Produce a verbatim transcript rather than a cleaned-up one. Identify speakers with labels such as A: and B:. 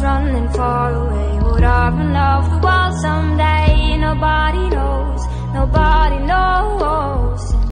A: running far away. Would I run off the world someday? Nobody knows, nobody knows.